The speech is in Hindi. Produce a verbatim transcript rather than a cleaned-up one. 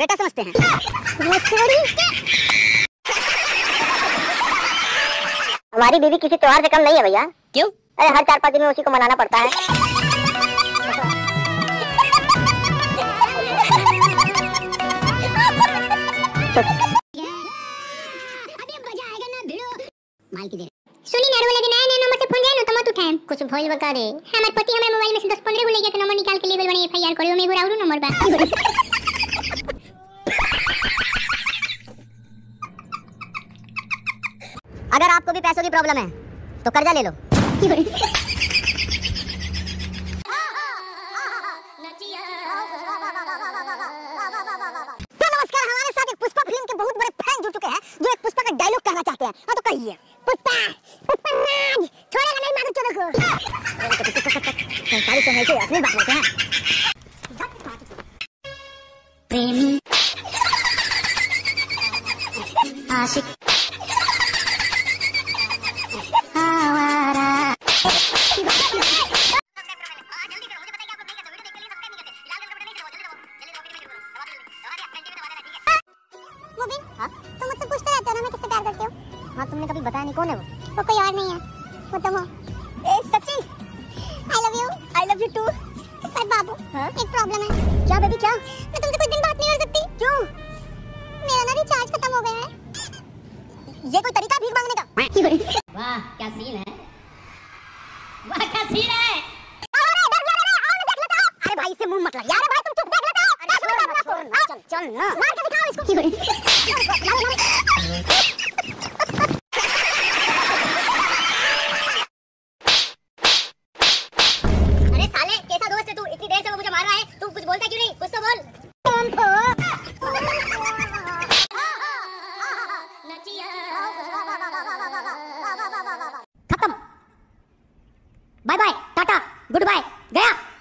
बेटा समझते हैं। हमारी बीवी किसी त्योहार से कम नहीं है भैया। क्यों? अरे हर चार पाँच दिन में उसी को मनाना पड़ता है। माल की दे सुनी ना वाला दिन आया ना नंबर से फोन जाए ना तो मत उठाएं। कुछ भइल बता रे हमार पति हमारे मोबाइल में से दस पंद्रह गो ले के नंबर निकाल के लेवल बने एफआईआर करियो में एगो राउरू नंबर बा। अगर आपको भी पैसों की प्रॉब्लम है तो कर्जा ले लो। तो नमस्कार, हमारे साथ एक पुष्पा फिल्म के बहुत बड़े फैन जुड़ चुके हैं जो एक पुष्पा का डायलॉग कहना चाहते हैं। हाँ तो कहिए। पुष्पा पुष्पा राज छोड़ेगा नहीं मानो चोरों को। सरकारी से है अपनी बात बोलते हैं। प्रेमी आशिक हाँ? तुम मुझसे पूछते रहते हो ना मैं किससे प्यार करती हूँ। हाँ तुमने कभी बताया नहीं कौन है वो? वो कोई और नहीं है, वो तुम हो। ए सच्ची? I love you. I love you too. पर बाबू हाँ? एक प्रॉब्लम है। क्या बेबी क्या? मैं तुमसे कुछ दिन बात नहीं कर सकती। क्यों? मेरा ना रिचार्ज खत्म हो गया है। ये कोई तरीका भीख मांगने का? वाह क्या सीन है, वाह क्या सीन है। अरे भाई इससे मुंह मत लगा यार। भाई तुम चुप देख लेते हो। चल चल ना मार के दिखाओ इसको। अरे साले कैसा दोस्त है तू, इतनी देर से वो मुझे मार रहा है, तू कुछ बोलता क्यों नहीं? कुछ तो बोल। खत्म, bye bye tata goodbye गया।